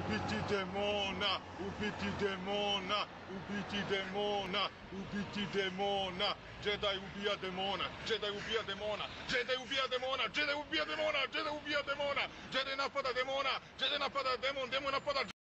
ubiti demona, ubiti demona, ubiti demona, ubiti demona, Jedi ubija demona, Jedi ubija demona, Jedi ubija demona, Jedi ubija demona, Jedi ubija demona, Jedi napada demona, Jedi napada demon, demon napada